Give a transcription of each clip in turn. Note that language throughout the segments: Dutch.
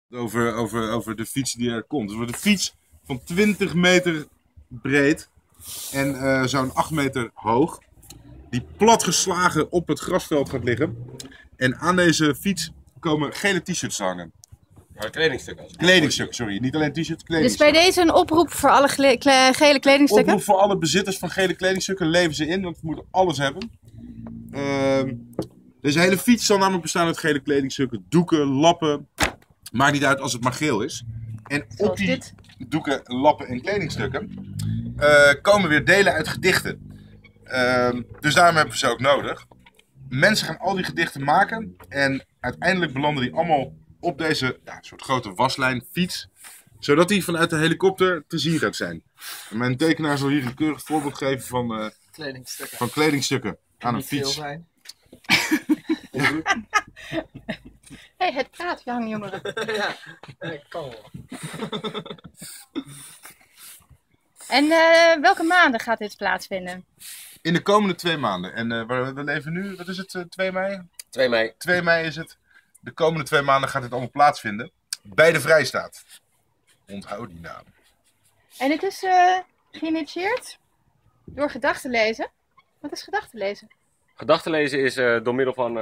over de fiets die er komt. Het wordt een fiets van 20 meter breed en zo'n 8 meter hoog. Die platgeslagen op het grasveld gaat liggen. En aan deze fiets komen gele t-shirts hangen. Kledingstukken. Kledingstukken, sorry. Niet alleen t-shirts, Dus kledingstukken. bij deze een oproep voor alle gele kledingstukken? Oproep voor alle bezitters van gele kledingstukken. Leven ze in, want we moeten alles hebben. Deze hele fiets zal namelijk bestaan uit gele kledingstukken. Doeken, lappen. Maakt niet uit als het maar geel is. En op die doeken, lappen en kledingstukken komen weer delen uit gedichten. Dus daarom hebben we ze ook nodig. Mensen gaan al die gedichten maken. En uiteindelijk belanden die allemaal op deze soort grote waslijn fiets. Zodat die vanuit de helikopter te zien gaat zijn. En mijn tekenaar zal hier een keurig voorbeeld geven van kledingstukken aan een fiets. Hey, het praat, je hangjongeren. Ja, ik kan wel. En welke maanden gaat dit plaatsvinden? In de komende 2 maanden. En we leven nu, wat is het, 2 mei? 2 mei. 2 mei is het. De komende 2 maanden gaat dit allemaal plaatsvinden. Bij de Vrijstaat. Onthoud die naam. En het is geïnitieerd door gedachtenlezen. Wat is gedachtenlezen? Gedachtenlezen is door middel van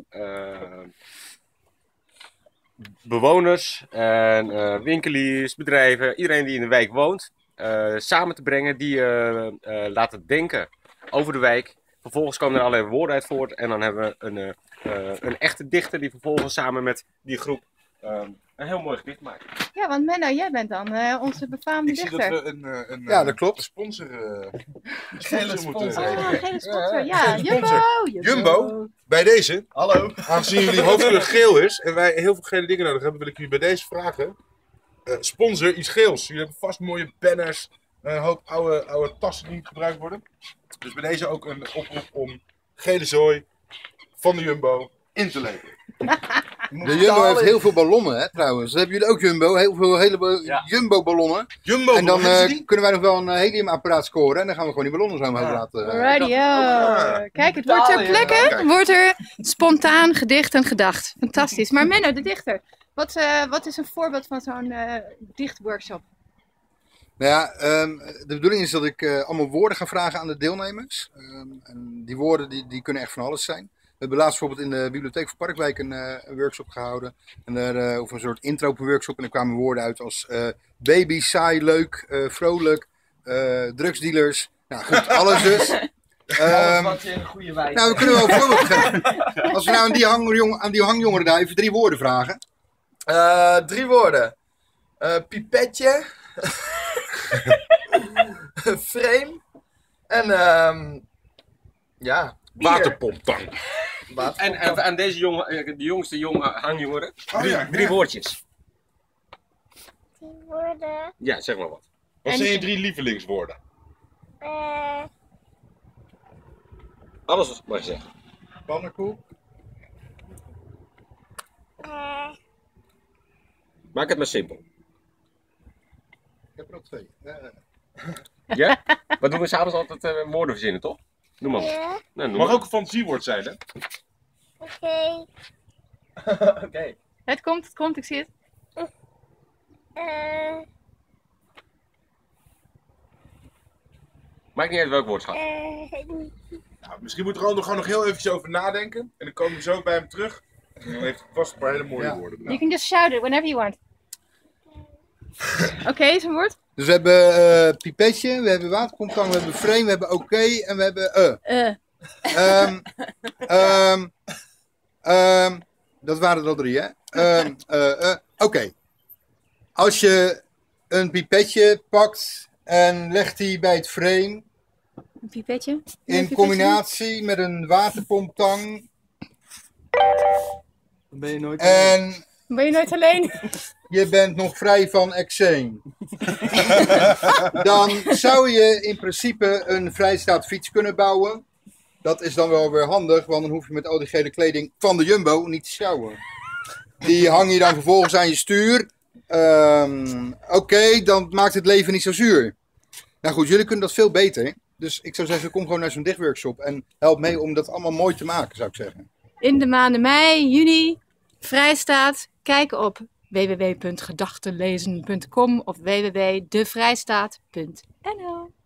bewoners en winkeliers, bedrijven, iedereen die in de wijk woont, samen te brengen die laten denken over de wijk. Vervolgens komen er allerlei woorden uit voort en dan hebben we een echte dichter die vervolgens samen met die groep een heel mooi gedicht maakt. Ja, want Menno, jij bent dan onze befaamde Ik zie dichter. dat we Ja, dat klopt. een sponsor, Gele sponsor. Oh, een gele sponsor. Ja, sponsor. Jumbo, bij deze, Hallo. aangezien jullie hoofdkleur geel is en wij heel veel gele dingen nodig hebben, wil ik jullie bij deze vragen. Sponsor iets geels. Jullie hebben vast mooie banners, een hoop oude tassen die niet gebruikt worden. Dus bij deze ook een oproep om gele zooi van de Jumbo in te leveren. De Jumbo heeft heel veel ballonnen, hè, trouwens. Dat hebben jullie ook, Jumbo. Heel veel Jumbo-ballonnen. Jumbo, En dan kunnen wij nog wel een heliumapparaat scoren. En dan gaan we gewoon die ballonnen zo omhoog laten. Radio. Kijk, het wordt ter plekke, wordt er spontaan gedicht en gedacht. Fantastisch. Maar Menno, de dichter. Wat is een voorbeeld van zo'n dichtworkshop? Nou ja, de bedoeling is dat ik allemaal woorden ga vragen aan de deelnemers. En die woorden die kunnen echt van alles zijn. We hebben laatst bijvoorbeeld in de bibliotheek van Parkwijk een workshop gehouden. En of een soort intro-workshop. En er kwamen woorden uit als baby, saai, leuk, vrolijk, drugsdealers. Nou goed, alles dus. Wat je in een goede wijk. Nou, we kunnen wel een voorbeeld geven. Als we nou aan die hangjongeren daar even 3 woorden vragen. 3 woorden. Pipetje. Frame. En ja. Waterpomptang. En aan deze de jongste hangjongeren, drie woordjes. 3 woorden. Ja, zeg maar wat. Wat zijn je 3 lievelingswoorden? Alles mag je zeggen. Pannenkoek. Maak het maar simpel. Ik heb er ook 2. Ja? Wat doen we s'avonds altijd woorden verzinnen, toch? Noem maar. Ja. Nou, noem Mag maar. ook een fantasiewoord zijn, hè? Oké. Oké. Het komt, ik zie het. Maakt niet uit welk woord het gaat. Nou, misschien moeten we er gewoon nog heel eventjes over nadenken. En dan komen we zo bij hem terug. En dan heeft hij vast een paar hele mooie woorden. You can just shout it whenever you want. Oké, is een woord? Dus we hebben pipetje, we hebben waterpomptang, we hebben frame, we hebben oké en we hebben dat waren er al 3, hè? Oké. Als je een pipetje pakt en legt die bij het frame Een pipetje? in combinatie met een waterpomptang Dan ben je nooit. en Ben je nooit alleen? je bent nog vrij van eczeem, dan zou je in principe een vrijstaand fiets kunnen bouwen. Dat is dan wel weer handig, want dan hoef je met al die gele kleding van de Jumbo niet te sjouwen. Die hang je dan vervolgens aan je stuur. Oké, dan maakt het leven niet zo zuur. Nou goed, jullie kunnen dat veel beter. Dus ik zou zeggen, kom gewoon naar zo'n dichtworkshop en help mee om dat allemaal mooi te maken, zou ik zeggen. In de maanden mei, juni, Vrijstaat. Kijk op www.gedachtenlezen.com of www.devrijstaat.nl.